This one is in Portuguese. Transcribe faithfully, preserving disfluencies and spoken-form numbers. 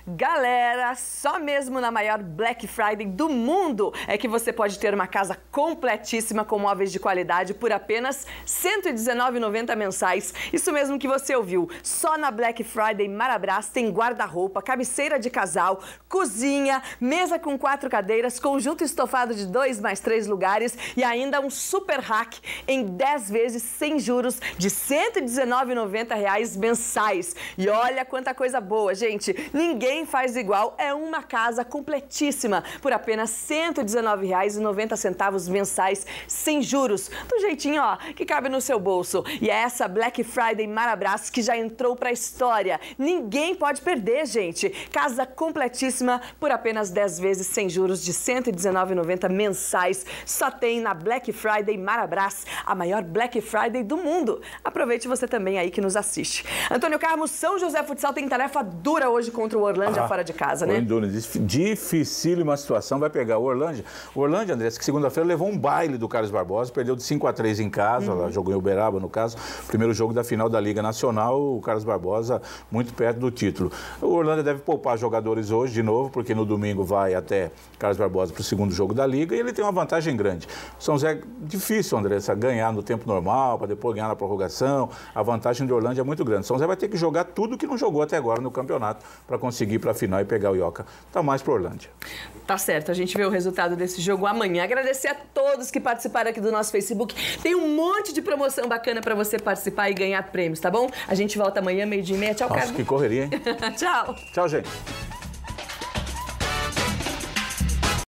Galera, só mesmo na maior Black Friday do mundo é que você pode ter uma casa completíssima com móveis de qualidade por apenas cento e dezenove reais e noventa centavos mensais. Isso mesmo que você ouviu. Só na Black Friday Marabras tem guarda-roupa, cabeceira de casal, cozinha, mesa com quatro cadeiras, conjunto estofado de dois mais três lugares e ainda um super hack em dez vezes sem juros de cento e dezenove reais e noventa centavos mensais. E olha quanta coisa boa, gente. Ninguém faz igual. É uma casa completíssima por apenas cento e dezenove reais e noventa centavos mensais sem juros. Do jeitinho, ó, que cabe no seu bolso. E é essa Black Friday Marabras que já entrou pra história. Ninguém pode perder, gente. Casa completíssima por apenas dez vezes sem juros de cento e dezenove reais e noventa centavos mensais. Só tem na Black Friday Marabras, a maior Black Friday do mundo. Aproveite você também aí que nos assiste. Antônio Carmo, São José Futsal tem tarefa dura hoje contra o Orlândia ah, fora de casa, né? Dificílima situação, vai pegar o Orlândia. O Orlândia, André, que segunda-feira levou um baile do Carlos Barbosa, perdeu de cinco a três em casa, uhum. Lá jogou em Uberaba, no caso, primeiro jogo da final da Liga Nacional, o Carlos Barbosa muito perto do título. O Orlândia deve poupar jogadores hoje de novo, porque no domingo vai até Carlos Barbosa para o segundo jogo da Liga e ele tem uma vantagem grande. São José, difícil, Andressa, ganhar no tempo normal, para depois ganhar na prorrogação. A vantagem do Orlândia é muito grande. São José vai ter que jogar tudo que não jogou até agora no campeonato para conseguir ir para a final e pegar o Ioca. Tá mais para Orlândia. Tá certo, a gente vê o resultado desse jogo amanhã. Agradecer a todos que participaram aqui do nosso Facebook. Tem um monte de promoção bacana para você participar e ganhar prêmios, tá bom? A gente volta amanhã, meio-dia e meia. Tchau, Nossa, Carlos. que correria, hein? Tchau. Tchau, gente.